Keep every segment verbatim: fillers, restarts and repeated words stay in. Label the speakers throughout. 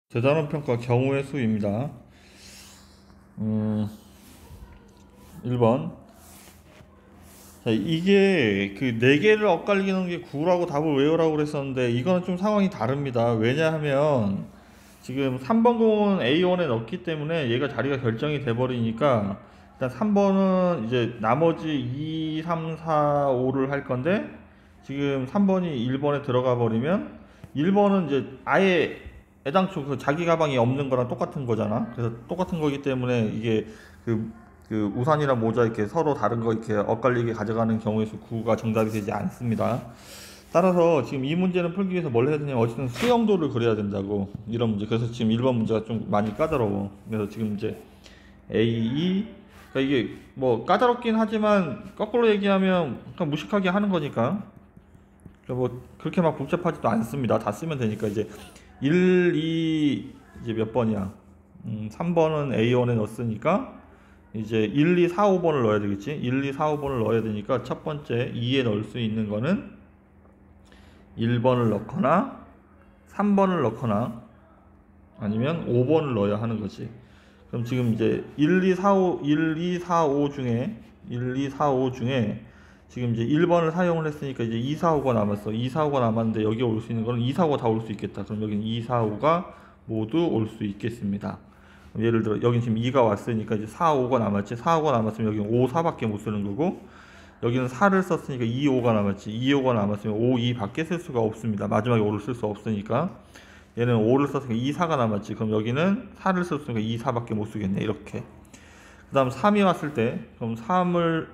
Speaker 1: 대단원 평가 경우의 수입니다. 음, 일 번. 자, 이게 그 네 개를 엇갈리는 게 구라고 답을 외우라고 그랬었는데 이거는 좀 상황이 다릅니다. 왜냐하면 지금 삼 번 공은 에이 원에 넣었기 때문에 얘가 자리가 결정이 돼 버리니까 일단 삼 번은 이제 나머지 이, 삼, 사, 오를 할 건데 지금 삼 번이 일 번에 들어가 버리면 일 번은 이제 아예 애당초 그 자기 가방이 없는 거랑 똑같은 거잖아. 그래서 똑같은 거기 때문에 이게 그, 그 우산이랑 모자 이렇게 서로 다른 거 이렇게 엇갈리게 가져가는 경우에서 구가 정답이 되지 않습니다. 따라서 지금 이 문제는 풀기 위해서 뭘 해야 되냐면 어쨌든 수영도를 그려야 된다고 이런 문제. 그래서 지금 일 번 문제가 좀 많이 까다로워. 그래서 지금 이제 에이 이 그러니까 이게 뭐 까다롭긴 하지만 거꾸로 얘기하면 그냥 무식하게 하는 거니까 그러니까 뭐 그렇게 막 복잡하지도 않습니다. 다 쓰면 되니까 이제 일, 이 이제 몇 번이야? 음, 삼 번은 에이 원에 넣었으니까 이제 일, 이, 사, 오 번을 넣어야 되겠지. 일, 이, 사, 오 번을 넣어야 되니까 첫 번째 이에 넣을 수 있는 거는 일 번을 넣거나 삼 번을 넣거나 아니면 오 번을 넣어야 하는 거지. 그럼 지금 이제 일, 이, 사, 오, 일, 이, 사, 오 중에 일, 이, 사, 오 중에 지금 이제 일 번을 사용을 했으니까 이제 이, 사, 오가 남았어. 이, 사, 오가 남았는데 여기에 올 수 있는 거는 이, 사, 오가 다 올 수 있겠다. 그럼 여기는 이, 사, 오가 모두 올 수 있겠습니다. 그럼 예를 들어 여긴 지금 이가 왔으니까 이제 사, 오가 남았지. 사, 오가 남았으면 여기는 오, 사밖에 못 쓰는 거고 여기는 사를 썼으니까 이, 오가 남았지. 이, 오가 남았으면 오, 이 밖에 쓸 수가 없습니다. 마지막에 오를 쓸 수 없으니까 얘는 오를 썼으니까 이, 사가 남았지. 그럼 여기는 사를 썼으니까 이, 사밖에 못 쓰겠네. 이렇게. 그 다음 삼이 왔을 때 그럼 삼을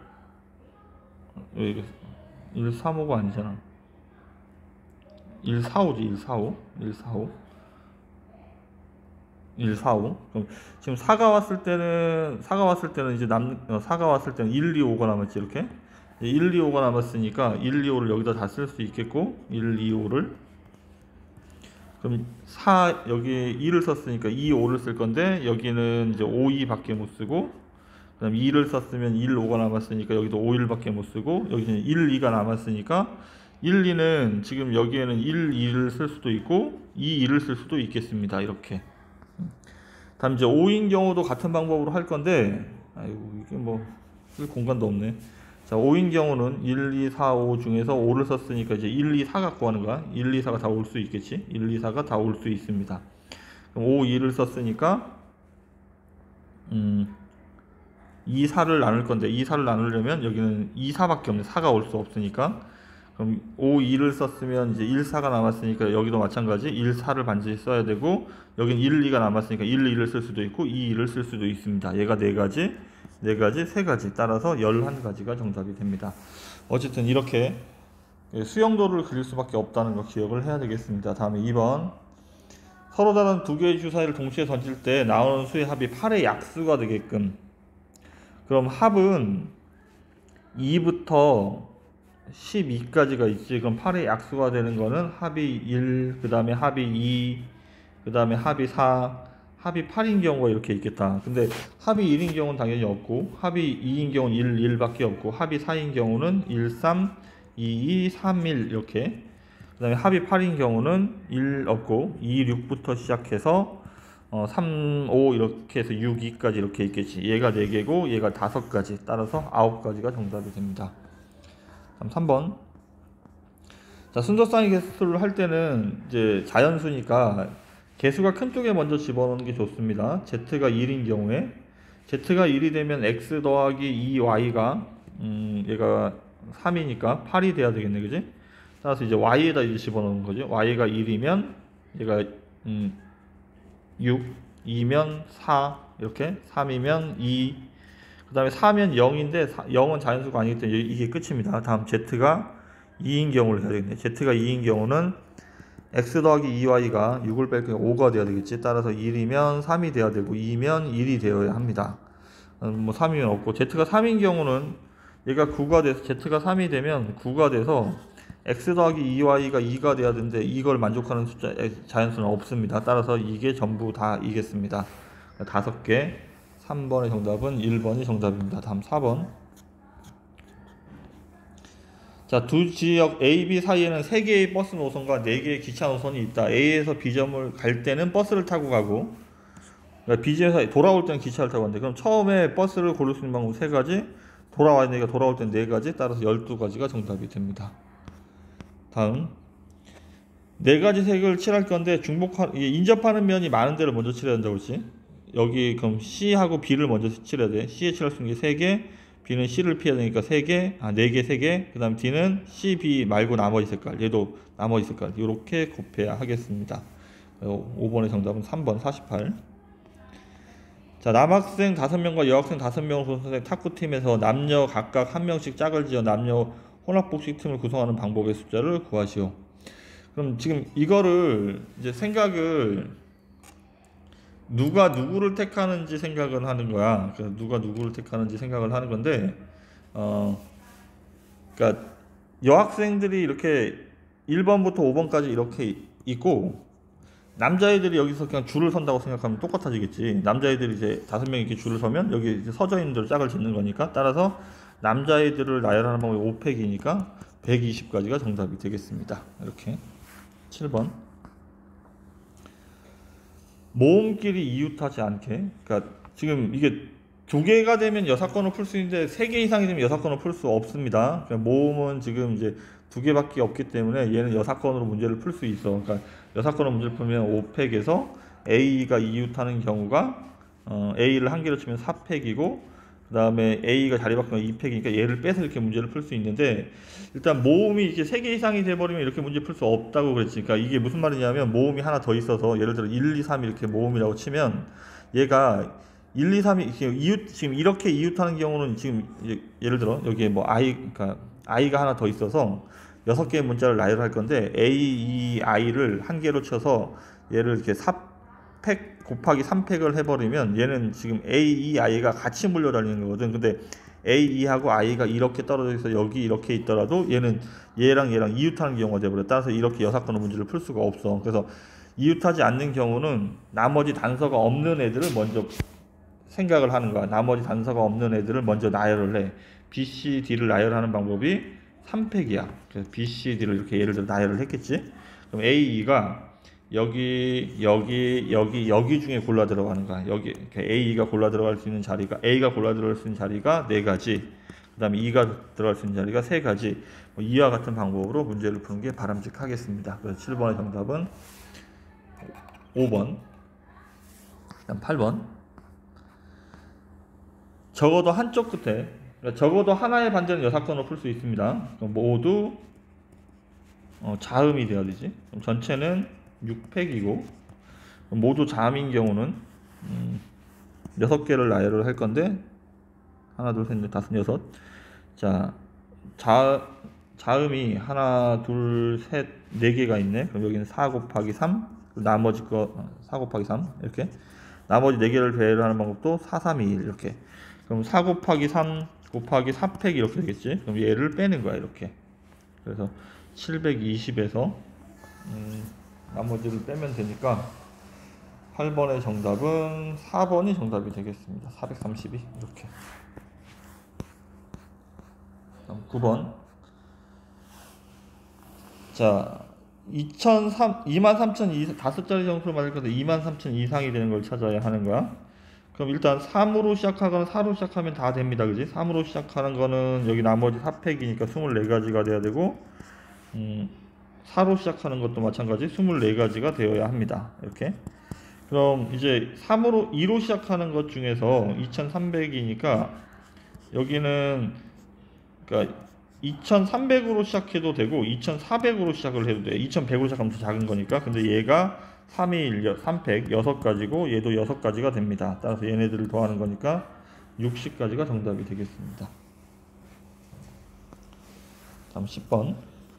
Speaker 1: 일, 삼, 오가 아니잖아. 일, 사, 오지. 일, 사, 오. 일, 사, 오. 일, 사, 오. 그럼 지금 사가 왔을 때는 사가 왔을 때는 이제 남 어, 사가 왔을 때는 일, 이, 오가 남았지. 이렇게. 일, 이, 오가 남았으니까 일, 이, 오를 여기다 다 쓸 수 있겠고 일, 이, 오를 그럼 사 여기 이를 썼으니까 이, 오를 쓸 건데 여기는 이제 오, 이밖에 못 쓰고 그다음 이를 썼으면 일, 오가 남았으니까 여기도 오, 일밖에 못 쓰고 여기는 일, 이가 남았으니까 일, 이는 지금 여기에는 일, 이를 쓸 수도 있고 이, 이를 쓸 수도 있겠습니다. 이렇게. 다음 이제 오인 경우도 같은 방법으로 할 건데 아이고 이게 뭐 쓸 공간도 없네. 자, 오인 경우는 일, 이, 사, 오 중에서 오를 썼으니까 이제 일, 이, 사 갖고 하는 거야. 일, 이, 사가 다 올 수 있겠지. 일, 이, 사가 다 올 수 있습니다. 그럼 오, 이를 썼으니까 음 이, 사를 나눌 건데 이, 사를 나누려면 여기는 이, 사밖에 없네. 사가 올 수 없으니까 그럼 오, 이를 썼으면 이제 일, 사가 남았으니까 여기도 마찬가지 일, 사를 반드시 써야 되고 여긴 일, 이가 남았으니까 일, 이를 쓸 수도 있고 이, 이를 쓸 수도 있습니다. 얘가 네 가지, 네 가지, 세 가지 따라서 열한 가지가 정답이 됩니다. 어쨌든 이렇게 수영도를 그릴 수밖에 없다는 거 기억을 해야 되겠습니다. 다음에 이 번 서로 다른 두 개의 주사위를 동시에 던질 때 나오는 수의 합이 팔의 약수가 되게끔 그럼 합은 이부터 십이까지가 있지. 그럼 팔의 약수가 되는 거는 합이 일, 그 다음에 합이 이, 그 다음에 합이 사, 합이 팔인 경우가 이렇게 있겠다. 근데 합이 일인 경우는 당연히 없고 합이 이인 경우는 일, 일밖에 없고 합이 사인 경우는 일, 삼, 이, 이, 삼, 일 이렇게 그 다음에 합이 팔인 경우는 일 없고 이, 육부터 시작해서 어, 삼, 오 이렇게 해서 육, 이까지 이렇게 있겠지. 얘가 네 개고 얘가 다섯 가지 따라서 아홉 가지가 정답이 됩니다. 다음 삼 번. 자, 순서쌍의 개수를 할 때는 이제 자연수니까 개수가 큰 쪽에 먼저 집어넣는 게 좋습니다. z가 일인 경우에 z가 일이 되면 x 더하기 이 와이가 음, 얘가 삼이니까 팔이 돼야 되겠네, 그지? 따라서 이제 y에다 이제 집어넣는 거죠. y가 일이면 얘가 음, 육, 이면 사 이렇게 삼이면 이 그 다음에 사면 영인데 영은 자연수가 아니기 때문에 이게 끝입니다. 다음 z가 이인 경우를 해야 되겠네. z가 이인 경우는 x 더하기 이 와이가 육을 뺄 때 오가 돼야 되겠지. 따라서 일이면 삼이 돼야 되고 이면 일이 되어야 합니다. 음, 뭐 삼이면 없고 z가 삼인 경우는 얘가 구가 돼서 z가 삼이 되면 구가 돼서 x 더하기 이 와이가 이가 돼야 되는데 이걸 만족하는 숫자 자연수는 없습니다. 따라서 이게 전부 다 이겠습니다. 다섯 개. 삼 번의 정답은 일 번이 정답입니다. 다음 사 번. 자, 두 지역 A, B 사이에는 세 개의 버스 노선과 네 개의 기차 노선이 있다. A에서 B점을 갈 때는 버스를 타고 가고, 그러니까 B점에서 돌아올 때는 기차를 타고 간대. 그럼 처음에 버스를 고를 수 있는 방법 세 가지, 돌아와야 되니까 돌아올 때는 네 가지, 따라서 열두 가지가 정답이 됩니다. 다음. 네 가지 색을 칠할 건데, 중복하, 인접하는 면이 많은 데를 먼저 칠해야 된다고 그랬지? 여기 그럼 C하고 B를 먼저 칠해야 돼. C에 칠할 수 있는 게 세 개, B는 C를 피해야 되니까 세 개, 아, 네 개, 세 개, 그 다음 D는 C, B 말고 나머지 색깔, 얘도 나머지 색깔, 이렇게 곱해야 하겠습니다. 오 번의 정답은 삼 번 사십팔. 자, 남학생 다섯 명과 여학생 다섯 명을 구성한 탁구팀에서 남녀 각각 한 명씩 짝을 지어 남녀 혼합복식 팀을 구성하는 방법의 숫자를 구하시오. 그럼 지금 이거를 이제 생각을 누가 누구를 택하는지 생각을 하는 거야. 그래서 누가 누구를 택하는지 생각을 하는 건데, 어, 그러니까 여학생들이 이렇게 일 번부터 오 번까지 이렇게 있고, 남자애들이 여기서 그냥 줄을 선다고 생각하면 똑같아지겠지. 남자애들이 이제 다섯 명 이렇게 줄을 서면 여기 이제 서져 있는 대로 짝을 짓는 거니까, 따라서 남자애들을 나열하는 방법이 오 팩이니까 백이십 가지가 정답이 되겠습니다. 이렇게. 칠 번. 모음끼리 이웃하지 않게. 그러니까 지금 이게 두 개가 되면 여사건을 풀 수 있는데 세 개 이상이 되면 여사건을 풀 수 없습니다. 그러니까 모음은 지금 이제 두 개밖에 없기 때문에 얘는 여사건으로 문제를 풀 수 있어. 그러니까 여사건으로 문제를 풀면 오 팩에서 A가 이웃하는 경우가 어, A를 한 개로 치면 사 팩이고, 그 다음에 A가 자리 바꾸면 이 팩이니까 얘를 빼서 이렇게 문제를 풀 수 있는데, 일단 모음이 이렇게 세 개 이상이 돼버리면 이렇게 문제 풀 수 없다고 그랬지. 그러니까 이게 무슨 말이냐면, 모음이 하나 더 있어서 예를 들어 일, 이, 삼 이렇게 모음이라고 치면, 얘가 일, 이, 삼이 이웃, 지금 이렇게 이웃하는 경우는 지금 예를 들어 여기에 뭐 I, 그러니까 I가 하나 더 있어서 여섯 개의 문자를 나열할 건데, A, E, I를 한 개로 쳐서 얘를 이렇게 사 팩 곱하기 삼 팩을 해버리면 얘는 지금 A, E, I가 같이 물려다니는 거거든. 근데 A, E하고 I가 이렇게 떨어져 있어 여기 이렇게 있더라도 얘는 얘랑 얘랑 이웃하는 경우가 돼버려. 따라서 이렇게 여사건의 문제를 풀 수가 없어. 그래서 이웃하지 않는 경우는 나머지 단서가 없는 애들을 먼저 생각을 하는 거야. 나머지 단서가 없는 애들을 먼저 나열을 해. B, C, D를 나열하는 방법이 삼 팩이야. 그래서 B, C, D를 이렇게 예를 들어 나열을 했겠지. 그럼 A, E가 여기, 여기, 여기, 여기 중에 골라 들어가는 거야. 여기 A가 골라 들어갈 수 있는 자리가, A가 골라 들어갈 수 있는 자리가 네 가지. 그 다음에 E가 들어갈 수 있는 자리가 세 가지. 뭐 이와 같은 방법으로 문제를 푸는 게 바람직하겠습니다. 그래서 칠 번의 정답은 오 번. 그다음 팔 번. 적어도 한쪽 끝에, 그러니까 적어도 하나의 반대는 여사건으로 풀 수 있습니다. 모두 어, 자음이 되어야 되지. 그럼 전체는 육 팩이고, 모두 자음인 경우는 음, 여섯 개를 나열을 할 건데, 하나, 둘, 셋, 넷, 다섯, 여섯. 자, 자, 자음이 하나, 둘, 셋, 네 개가 있네. 그럼 여기는 사 곱하기 삼, 나머지 거 사 곱하기 삼 이렇게. 나머지 네 개를 배열하는 방법도 사, 삼, 이, 일 이렇게. 그럼 사 곱하기 삼 곱하기 사 팩 이렇게 되겠지. 그럼 얘를 빼는 거야 이렇게. 그래서 칠백이십에서 음, 나머지를 빼면 되니까 팔 번의 정답은 사 번이 정답이 되겠습니다. 사백삼십이 이렇게. 다음 구 번. 자, 이천삼, 이만 삼천 다섯 자리 점수를 맞을 건데 이만 삼천 이상이 되는 걸 찾아야 하는 거야. 그럼 일단 삼으로 시작하거나 사로 시작하면 다 됩니다. 그지? 삼으로 시작하는 거는 여기 나머지 사 팩이니까 이십사 가지가 돼야 되고, 음, 사로 시작하는 것도 마찬가지 이십사 가지가 되어야 합니다. 이렇게. 그럼 이제 삼으로 이로 시작하는 것 중에서 이천삼백이니까 여기는 그러니까 이천삼백으로 시작해도 되고 이천사백으로 시작을 해도 돼. 이천백으로 시작하면 더 작은 거니까. 근데 얘가 삼, 이, 일, 삼 팩 여섯 가지고 얘도 여섯 가지가 됩니다. 따라서 얘네들을 더하는 거니까 육십 가지가 정답이 되겠습니다. 다음 십 번.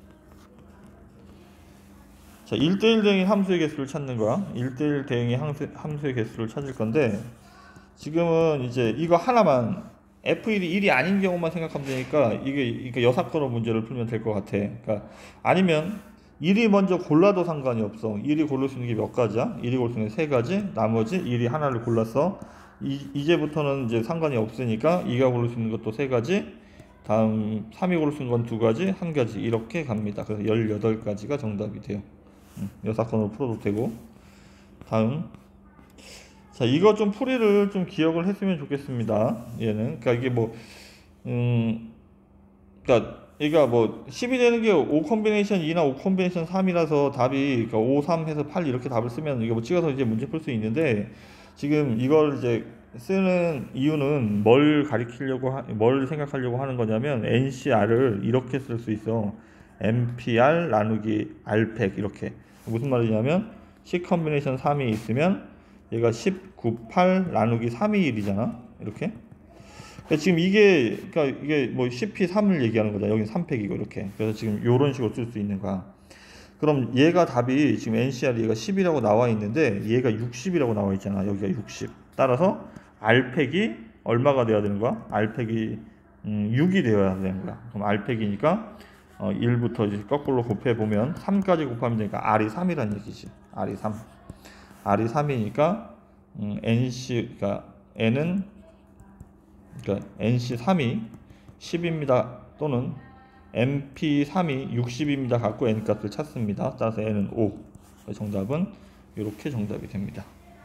Speaker 1: 자, 일 대 일 대응의 함수의 개수를 찾는 거야. 일 대 일 대응의 함수, 함수의 개수를 찾을 건데, 지금은 이제 이거 하나만 에프 일이 일이 아닌 경우만 생각하면 되니까 이게, 이게 여사건으로 문제를 풀면 될 것 같아. 그러니까 아니면 일이 먼저 골라도 상관이 없어. 일이 고를 수 있는 게 몇 가지야? 일이 고를 수 있는 게 세 가지. 나머지 일이 하나를 골랐어. 이, 이제부터는 이제 상관이 없으니까 이가 고를 수 있는 것도 세 가지. 다음 삼이 고를 수 있는 건 두 가지, 한 가지 이렇게 갑니다. 그래서 열여덟 가지가 정답이 돼요. 음, 여사건으로 풀어도 되고. 다음, 자 이거 좀 풀이를 좀 기억을 했으면 좋겠습니다. 얘는 그러니까 이게 뭐 음, 그러니까 얘가 뭐 십이 되는 게 오 콤비네이션 이나 오 콤비네이션 삼이라서 답이 그러니까 오, 삼 해서 팔 이렇게 답을 쓰면 이게 뭐 찍어서 이제 문제 풀 수 있는데, 지금 이걸 이제 쓰는 이유는 뭘 가리키려고 하, 뭘 생각하려고 하는 거냐면 엔씨알을 이렇게 쓸 수 있어. 엠피알 나누기 알팩 이렇게. 무슨 말이냐면 십 콤비네이션 삼이 있으면 얘가 십, 구, 팔 나누기 삼이 일이잖아. 이렇게. 그러니까 지금 이게 그러니까 이게 뭐 십피 삼을 얘기하는 거다. 여기 삼 팩이고 이렇게. 그래서 지금 이런 식으로 쓸 수 있는 거야. 그럼 얘가 답이 지금 엔씨알 얘가 십이라고 나와 있는데 얘가 육십이라고 나와 있잖아. 여기가 육십. 따라서 알팩이 얼마가 돼야 되는 거야? 알팩이 음, 육이 되어야 되는 거야. 그럼 알팩이니까 어, 일부터 이제 거꾸로 곱해 보면 삼까지 곱하면 되니까 R이 삼이라는 얘기지. R이 삼. R이 삼이니까 음, 엔씨 그러니까 N은 그러니까 엔씨 삼이 십입니다. 또는 엠피 삼이 육십입니다. 갖고 N 값을 찾습니다. 따라서 N은 오. 정답은 이렇게 정답이 됩니다.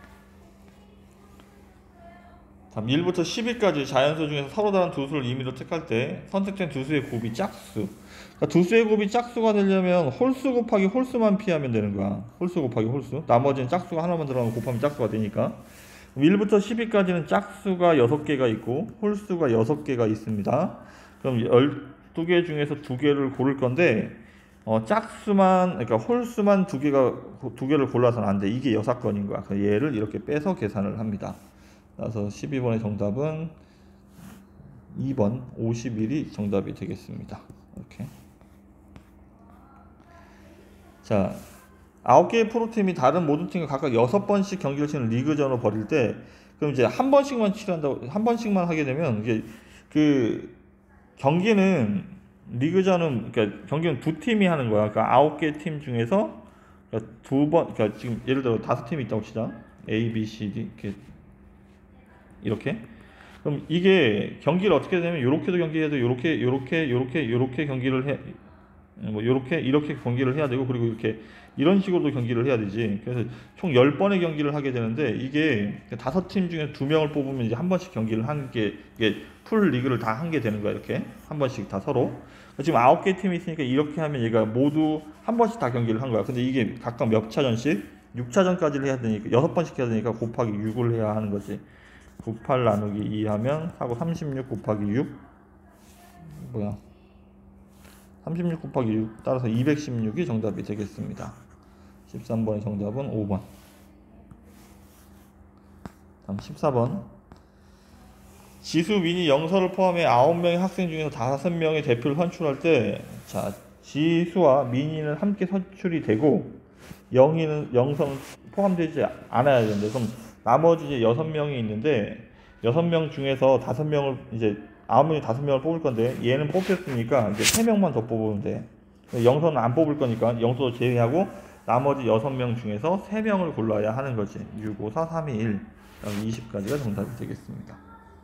Speaker 1: 다음 일부터 십이까지 자연수 중에서 서로 다른 두 수를 임의로 택할 때 선택된 두 수의 곱이 짝수. 그러니까 두 수의 곱이 짝수가 되려면 홀수 곱하기 홀수만 피하면 되는 거야. 홀수 곱하기 홀수. 나머지는 짝수가 하나만 들어가면 곱하면 짝수가 되니까. 일부터 십이까지는 짝수가 여섯 개가 있고 홀수가 여섯 개가 있습니다. 그럼 열두 개 중에서 두 개를 고를 건데 어, 짝수만 그러니까 홀수만 두 개가 두 개를 골라서는 안 돼. 이게 여사건인 거야. 그래서 얘를 이렇게 빼서 계산을 합니다. 그래서 십이 번의 정답은 이 번 오십일이 정답이 되겠습니다. 이렇게. 자, 아홉 개의 프로팀이 다른 모든 팀과 각각 여섯 번씩 경기를 치는 리그전으로 벌일 때, 그럼 이제 한 번씩만 치란다고, 한 번씩만 하게 되면, 이게, 그, 경기는, 리그전은, 그러니까 경기는 두 팀이 하는 거야. 그러니까 아홉 개 팀 중에서 그러니까 두 번, 그러니까 지금 예를 들어 다섯 팀이 있다고 치자. A, B, C, D, 이렇게. 이렇게. 그럼 이게 경기를 어떻게 되냐면, 요렇게도 경기해도 요렇게, 요렇게, 요렇게, 요렇게 경기를 해, 뭐 요렇게 이렇게 경기를 해야 되고, 그리고 이렇게 이런 식으로도 경기를 해야 되지. 그래서 총 열 번의 경기를 하게 되는데, 이게 다섯 팀 중에 두 명을 뽑으면 이제 한 번씩 경기를 한 게, 이게 풀 리그를 다 한 게 되는 거야. 이렇게 한 번씩 다 서로. 지금 아홉 개 팀이 있으니까 이렇게 하면 얘가 모두 한 번씩 다 경기를 한 거야. 근데 이게 각각 몇 차전씩 육 차전까지를 해야 되니까 여섯 번씩 해야 되니까 곱하기 육을 해야 하는 거지. 구십팔 나누기 이 하면 사고 삼십육 곱하기 육 뭐야 삼십육 곱하기 육 따라서 이백십육이 정답이 되겠습니다. 십삼 번의 정답은 오 번. 다음 십사 번. 지수, 민이, 영서를 포함해 아홉 명의 학생 중에서 다섯 명의 대표를 선출할 때, 자, 지수와 민이는 함께 선출이 되고 영희는 영서는 포함되지 않아야 되는데, 그럼 나머지 이제 여섯 명이 있는데 여섯 명 중에서 다섯 명을 이제 아홉 명이 다섯 명을 뽑을 건데 얘는 뽑혔으니까 이제 세 명만 더 뽑으면 돼. 영서는 안 뽑을 거니까 영서도 제외하고 나머지 여섯 명 중에서 세 명을 골라야 하는 거지. 육, 오, 사, 삼, 이, 일 이십까지가 정답이 되겠습니다.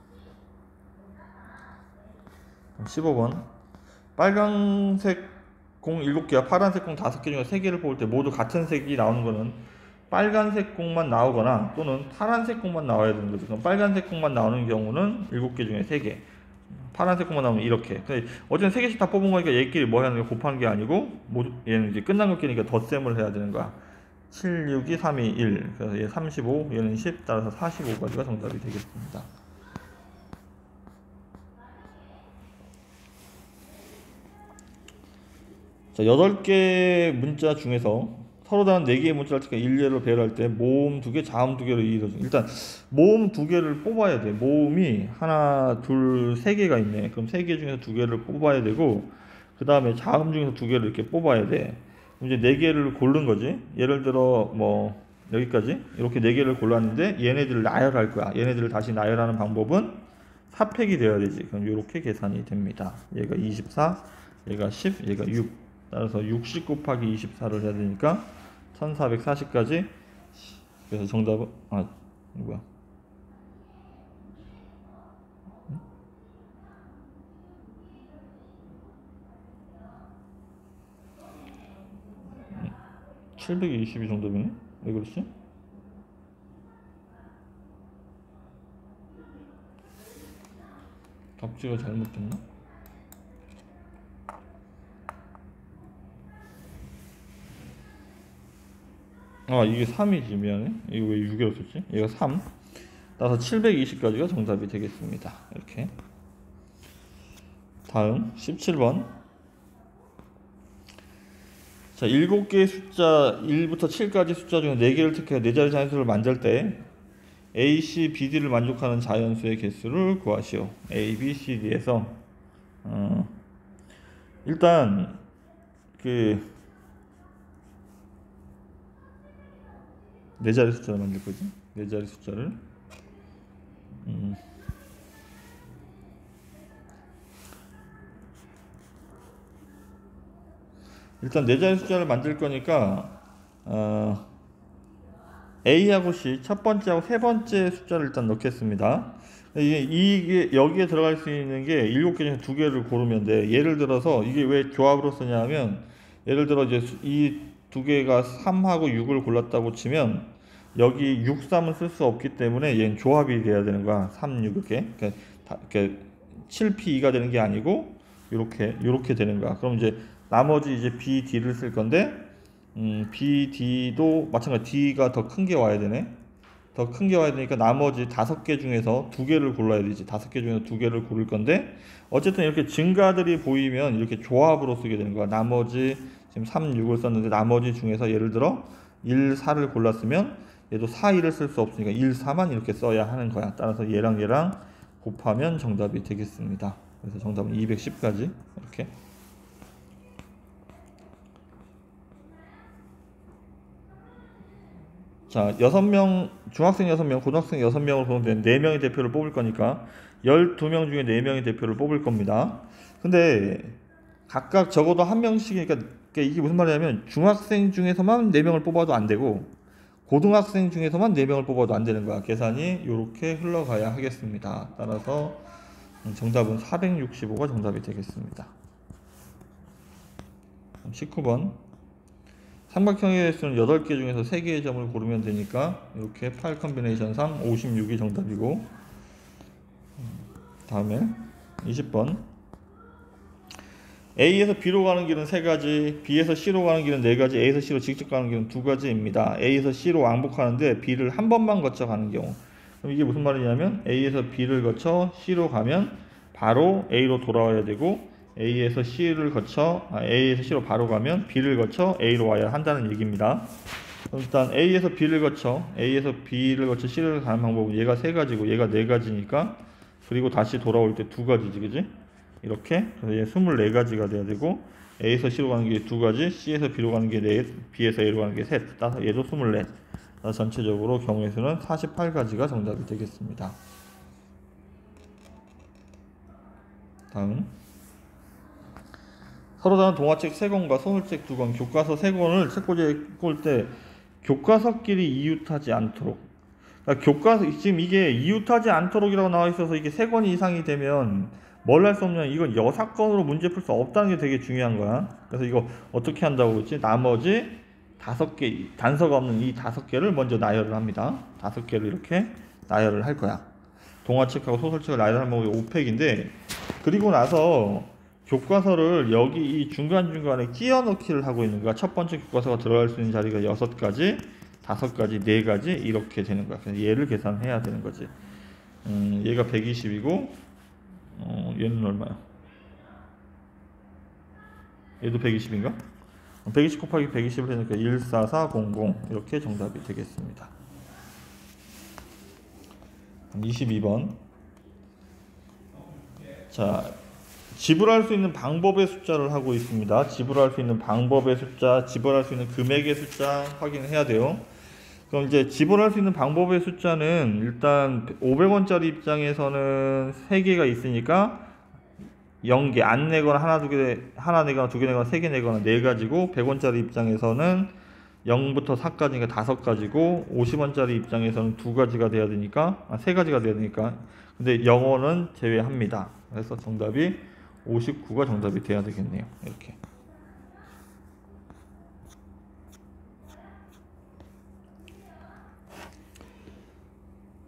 Speaker 1: 십오 번. 빨간색 공 일곱 개와 파란색 공 다섯 개 중에 세 개를 뽑을 때 모두 같은 색이 나오는 거는 빨간색 공만 나오거나 또는 파란색 공만 나와야 되는 거죠. 그럼 빨간색 공만 나오는 경우는 일곱 개 중에 세 개, 파란색 공만 나오면 이렇게. 근데 어쨌든 세 개씩 다 뽑은 거니까 얘끼리 뭐 하는 게 곱하는 게 아니고 모두 얘는 이제 끝난 것 끼니까 덧셈을 해야 되는 거야. 칠, 육, 이, 삼, 이, 일. 그래서 얘 삼십오, 얘는 십, 따라서 사십오까지가 정답이 되겠습니다. 자, 여덟 개 문자 중에서 서로 다른 네 개의 문자를 특히 일례로 배열할 때 모음 두 개, 자음 두 개로 이루어져. 일단 모음 두 개를 뽑아야 돼. 모음이 하나, 둘, 세 개가 있네. 그럼 세 개 중에서 두 개를 뽑아야 되고, 그 다음에 자음 중에서 두 개를 이렇게 뽑아야 돼. 이제 네 개를 고른 거지. 예를 들어 뭐 여기까지 이렇게 네 개를 골랐는데 얘네들을 나열할 거야. 얘네들을 다시 나열하는 방법은 사 팩이 되어야 되지. 그럼 이렇게 계산이 됩니다. 얘가 이십사, 얘가 십, 얘가 육. 따라서 육십 곱하기 이십사를 해야 되니까 천사백사십까지. 그래서 정답은 아 뭐야 칠백이십이 정도면 왜 그렇지? 답지가 잘못됐나? 아 이게 삼이지 미안해. 이거 왜 육이라고 썼지? 얘가 삼. 따라서 칠백이십까지가 정답이 되겠습니다. 이렇게. 다음 십칠 번. 자, 일곱 개의 숫자 일부터 칠까지 숫자 중에 네 개를 택해 네 자리 자연수를 만들 때 A, C, B, D를 만족하는 자연수의 개수를 구하시오. A, B, C, D에서 어, 일단 그 네 자리 숫자를 만들 거지. 네 자리 숫자를 음. 일단 네 자리 숫자를 만들 거니까 어, A하고 C 첫 번째하고 세 번째 숫자를 일단 넣겠습니다. 이게, 이게 여기에 들어갈 수 있는 게 일곱 개 중에 두 개를 고르면 돼. 예를 들어서 이게 왜 조합으로 쓰냐면 예를 들어 이제 이 두 개가 삼하고 육을 골랐다고 치면 여기 육, 삼은 쓸 수 없기 때문에 얘는 조합이 돼야 되는 거야. 삼, 육 이렇게. 그러니까 다, 이렇게 칠 피 이가 되는 게 아니고 이렇게 이렇게 되는 거야. 그럼 이제 나머지 이제 B, D를 쓸 건데 음, B, D도 마찬가지 D가 더 큰 게 와야 되네. 더 큰 게 와야 되니까 나머지 다섯 개 중에서 두 개를 골라야 되지. 다섯 개 중에서 두 개를 고를 건데 어쨌든 이렇게 증가들이 보이면 이렇게 조합으로 쓰게 되는 거야. 나머지 지금 삼, 육을 썼는데 나머지 중에서 예를 들어 일, 사를 골랐으면 얘도 사, 일을 쓸 수 없으니까 일, 사만 이렇게 써야 하는 거야. 따라서 얘랑 얘랑 곱하면 정답이 되겠습니다. 그래서 정답은 이백십까지 이렇게. 자, 여섯 명, 중학생 여섯 명, 고등학생 여섯 명으로 구성된 네 명의 대표를 뽑을 거니까 열두 명 중에 네 명의 대표를 뽑을 겁니다. 근데 각각 적어도 한 명씩이니까 이게 무슨 말이냐면 중학생 중에서만 네 명을 뽑아도 안 되고 고등학생 중에서만 네 명을 뽑아도 안 되는 거야. 계산이 이렇게 흘러가야 하겠습니다. 따라서 정답은 사백육십오가 정답이 되겠습니다. 십구 번. 삼각형의 개수는 여덟 개 중에서 세 개의 점을 고르면 되니까 이렇게 팔 컨비네이션 삼, 오십육이 정답이고 다음에 이십 번. A에서 B로 가는 길은 세 가지, B에서 C로 가는 길은 네 가지, A에서 C로 직접 가는 길은 두 가지입니다. A에서 C로 왕복하는데 B를 한 번만 거쳐 가는 경우. 그럼 이게 무슨 말이냐면 A에서 B를 거쳐 C로 가면 바로 A로 돌아와야 되고 A에서 C를 거쳐 아, A에서 C로 바로 가면 B를 거쳐 A로 와야 한다는 얘기입니다. 그럼 일단 A에서 B를 거쳐 A에서 B를 거쳐 C를 가는 방법은 얘가 세 가지고 얘가 네 가지니까 그리고 다시 돌아올 때 두 가지지, 그지? 이렇게 그래서 얘 스물네 가지가 돼야 되고 A에서 C로 가는 게 두 가지, C에서 B로 가는 게 네, B에서 A로 가는 게 셋. 따라서 얘도 스물네. 따라서 전체적으로 경우의 수는 사십팔 가지가 정답이 되겠습니다. 다음. 서로 다른 동화책 세 권과 소설책 두 권, 교과서 세 권을 책꽂이에 꽂을 때 교과서끼리 이웃하지 않도록. 그러니까 교과서 지금 이게 이웃하지 않도록이라고 나와 있어서 이게 세 권 이상이 되면 뭘 할 수 없냐면 이건 여사건으로 문제 풀 수 없다는 게 되게 중요한 거야. 그래서 이거 어떻게 한다고 그랬지? 나머지 다섯 개 단서가 없는 이 다섯 개를 먼저 나열을 합니다. 다섯 개를 이렇게 나열을 할 거야. 동화책하고 소설책을 나열하는 방법이 오 팩인데 그리고 나서 교과서를 여기 이 중간중간에 끼워 넣기를 하고 있는 거야. 첫 번째 교과서가 들어갈 수 있는 자리가 여섯 가지, 다섯 가지, 네 가지 이렇게 되는 거야. 그래서 얘를 계산해야 되는 거지. 음, 얘가 백이십이고 어, 얘는 얼마야? 얘도 백이십인가? 백이십 곱하기 백이십을 해니까 일사사공공 이렇게 정답이 되겠습니다. 이십이 번. 자, 지불할 수 있는 방법의 숫자를 하고 있습니다. 지불할 수 있는 방법의 숫자, 지불할 수 있는 금액의 숫자 확인을 해야 돼요. 그럼 이제 지불할 수 있는 방법의 숫자는 일단 오백 원짜리 입장에서는 세 개가 있으니까 영 개 안 내거나 하나 두 개 하나 내거나 두 개 내거나 세 개 내거나 네 가지고 백 원짜리 입장에서는 영부터 사까지니까 다섯 가지고 오십 원짜리 입장에서는 두 가지가 돼야 되니까 아, 세 가지가 돼야 되니까 근데 영어는 제외합니다. 그래서 정답이 오십구가 정답이 돼야 되겠네요. 이렇게.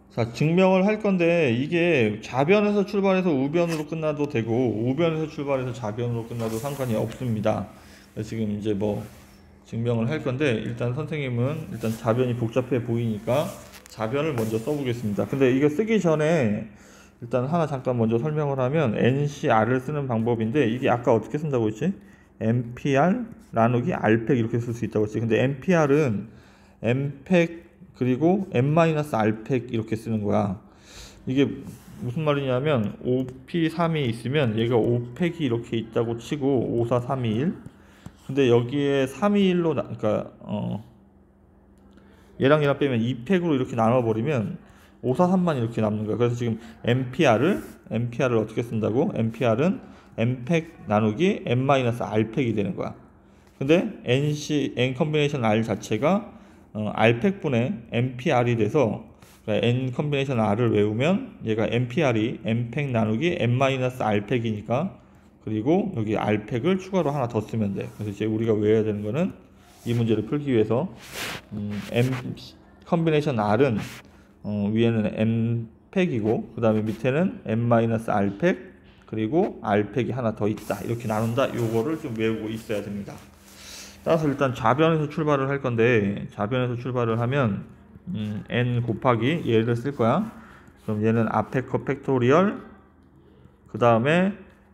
Speaker 1: 자, 증명을 할 건데 이게 좌변에서 출발해서 우변으로 끝나도 되고 우변에서 출발해서 좌변으로 끝나도 상관이 없습니다. 지금 이제 뭐 증명을 할 건데 일단 선생님은 일단 좌변이 복잡해 보이니까 좌변을 먼저 써보겠습니다. 근데 이거 쓰기 전에 일단 하나 잠깐 먼저 설명을 하면 엔씨알을 쓰는 방법인데 이게 아까 어떻게 쓴다고 했지? 엠피알 나누기 알팩 이렇게 쓸 수 있다고 했지. 근데 엠피알은 엠팩 그리고 엠-알팩 이렇게 쓰는 거야. 이게 무슨 말이냐면 오피 삼이 있으면 얘가 오팩이 이렇게 있다고 치고 오, 사, 삼, 이, 일. 근데 여기에 삼, 이, 일로 나, 그러니까 어 얘랑 얘랑 빼면 이 팩으로 이렇게 나눠 버리면 오, 사, 삼만 이렇게 남는 거야. 그래서 지금 엠피알을 엠피알을 어떻게 쓴다고? 엠피알은 엠팩 나누기 엠-알팩이 되는 거야. 근데 엔씨 N 컨비네이션 R 자체가 어, 알팩분의 엠피알이 돼서 그러니까 N 컨비네이션 R을 외우면 얘가 엠피알이 엠팩 나누기 M-알팩이니까 그리고 여기 알팩을 추가로 하나 더 쓰면 돼. 그래서 이제 우리가 외워야 되는 거는 이 문제를 풀기 위해서 음, M 컨비네이션 R은 어, 위에는 엠팩이고 그 다음에 밑에는 M-알팩 그리고 알팩이 하나 더 있다. 이렇게 나눈다. 요거를 좀 외우고 있어야 됩니다. 따라서 일단 좌변에서 출발을 할 건데 좌변에서 출발을 하면 음, n 곱하기 얘를 쓸 거야. 그럼 얘는 앞에 거 팩토리얼 그 다음에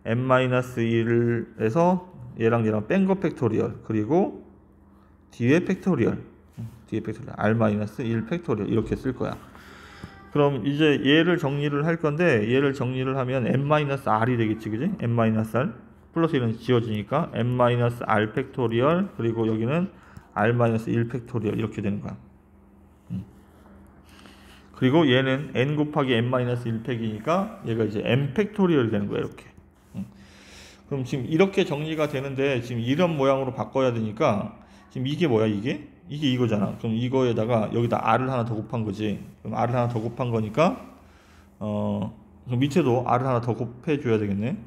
Speaker 1: n-일에서 얘랑 얘랑 뺀 거 팩토리얼 그리고 뒤에 팩토리얼 뒤에 팩토리얼 r-일 팩토리얼 이렇게 쓸 거야. 그럼 이제 얘를 정리를 할 건데 얘를 정리를 하면 n-r이 되겠지, 그지? n-r 플러스 일은 지워지니까 n-r 팩토리얼 그리고 여기는 r-일 팩토리얼 이렇게 되는 거야. 음. 그리고 얘는 n 곱하기 n-일 팩이니까 얘가 이제 n 팩토리얼이 되는 거야, 이렇게. 음. 그럼 지금 이렇게 정리가 되는데 지금 이런 모양으로 바꿔야 되니까 지금 이게 뭐야, 이게? 이게 이거잖아. 그럼 이거에다가 여기다 r을 하나 더 곱한 거지. 그럼 r을 하나 더 곱한 거니까 어 그럼 밑에도 r을 하나 더 곱해 줘야 되겠네.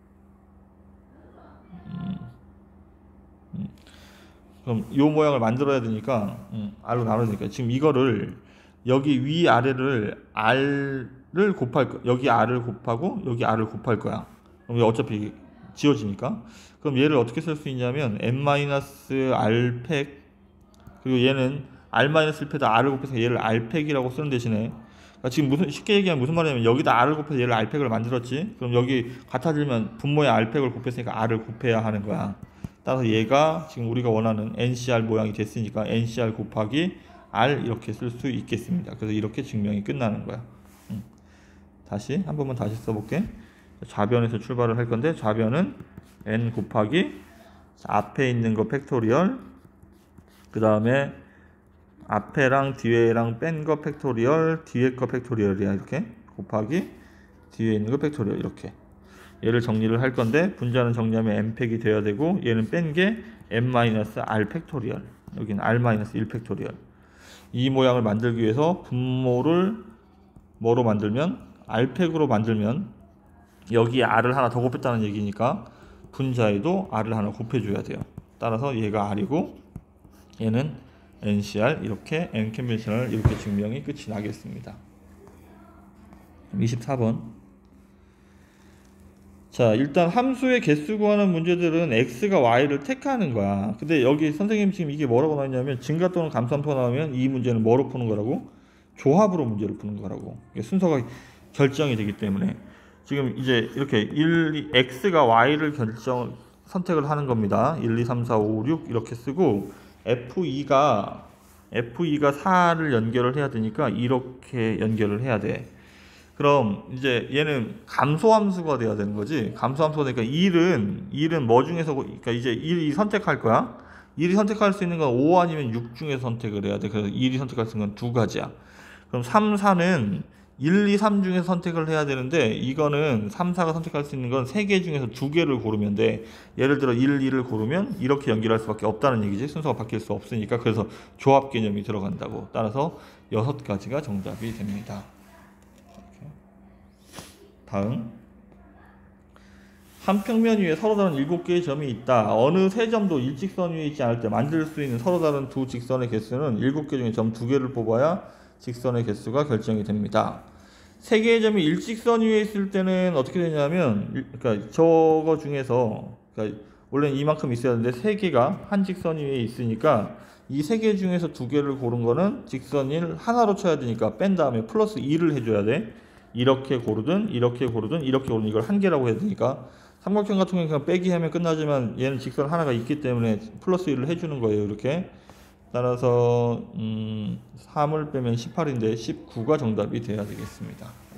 Speaker 1: 음, 음. 그럼 이 모양을 만들어야 되니까 음, r로 나눠야 되니까 지금 이거를 여기 위 아래를 r을 곱할 거 여기 r을 곱하고 여기 r을 곱할 거야. 그럼 어차피 지워지니까. 그럼 얘를 어떻게 쓸 수 있냐면 n-r 팩 그리고 얘는 r-일 팩에다 r을 곱해서 얘를 r팩이라고 쓰는 대신에 그러니까 지금 무슨 쉽게 얘기하면 무슨 말이냐면 여기다 r을 곱해서 얘를 r팩을 만들었지. 그럼 여기 같아지면 분모에 r팩을 곱했으니까 r을 곱해야 하는 거야. 따라서 얘가 지금 우리가 원하는 엔씨알 모양이 됐으니까 엔씨알 곱하기 r 이렇게 쓸 수 있겠습니다. 그래서 이렇게 증명이 끝나는 거야. 음. 다시 한 번만 다시 써볼게. 좌변에서 출발을 할 건데 좌변은 n 곱하기 앞에 있는 거 팩토리얼 그 다음에 앞에랑 뒤에랑 뺀 거 팩토리얼 뒤에 거 팩토리얼이야. 이렇게 곱하기 뒤에 있는 거 팩토리얼 이렇게 얘를 정리를 할 건데 분자는 정리하면 n팩이 돼야 되고 얘는 뺀 게 n-r 팩토리얼 여기는 r-일 팩토리얼 이 모양을 만들기 위해서 분모를 뭐로 만들면 r팩으로 만들면 여기에 r을 하나 더 곱했다는 얘기니까 분자에도 r을 하나 곱해줘야 돼요. 따라서 얘가 r이고 얘는 엔씨알 이렇게 n 컨벤셔널 이렇게 증명이 끝이 나겠습니다. 이십사 번. 자, 일단 함수의 개수 구하는 문제들은 x가 y를 택하는 거야. 근데 여기 선생님 지금 이게 뭐라고 나왔냐면 증가 또는 감소함수가 나오면 이 문제는 뭐로 푸는 거라고? 조합으로 문제를 푸는 거라고. 순서가 결정이 되기 때문에 지금 이제 이렇게 일, x가 y를 결정 선택을 하는 겁니다. 일, 이, 삼, 사, 오, 육 이렇게 쓰고 에프이가 에프이가 사를 연결을 해야 되니까 이렇게 연결을 해야 돼. 그럼 이제 얘는 감소함수가 돼야 되는 거지. 감소함수가 되니까 일은 일은 뭐 중에서 그러니까 이제 일이 선택할 거야. 일이 선택할 수 있는 건 오 아니면 육 중에서 선택을 해야 돼. 그래서 일이 선택할 수 있는 건 두 가지야. 그럼 삼, 사는 일, 이, 삼 중에서 선택을 해야 되는데 이거는 삼, 사가 선택할 수 있는 건 세 개 중에서 두 개를 고르면 돼. 예를 들어 일, 이를 고르면 이렇게 연결할 수밖에 없다는 얘기지. 순서가 바뀔 수 없으니까. 그래서 조합 개념이 들어간다고. 따라서 여섯 가지가 정답이 됩니다. 다음 한 평면 위에 서로 다른 일곱 개의 점이 있다. 어느 세 점도 일직선 위에 있지 않을 때 만들 수 있는 서로 다른 두 직선의 개수는 일곱 개 중에 점 두 개를 뽑아야 직선의 개수가 결정이 됩니다. 세 개의 점이 일직선 위에 있을 때는 어떻게 되냐면, 그러니까 저거 중에서, 그러니까 원래는 이만큼 있어야 되는데 세 개가 한 직선 위에 있으니까 이 세 개 중에서 두 개를 고른 거는 직선 일 하나로 쳐야 되니까 뺀 다음에 플러스 이를 해줘야 돼. 이렇게 고르든 이렇게 고르든 이렇게 고르든 이걸 한 개라고 해야 되니까, 삼각형 같은 경우는 그냥 빼기 하면 끝나지만 얘는 직선 하나가 있기 때문에 플러스 일을 해주는 거예요. 이렇게. 따라서 음, 삼을 빼면 십팔인데 십구가 정답이 돼야 되겠습니다.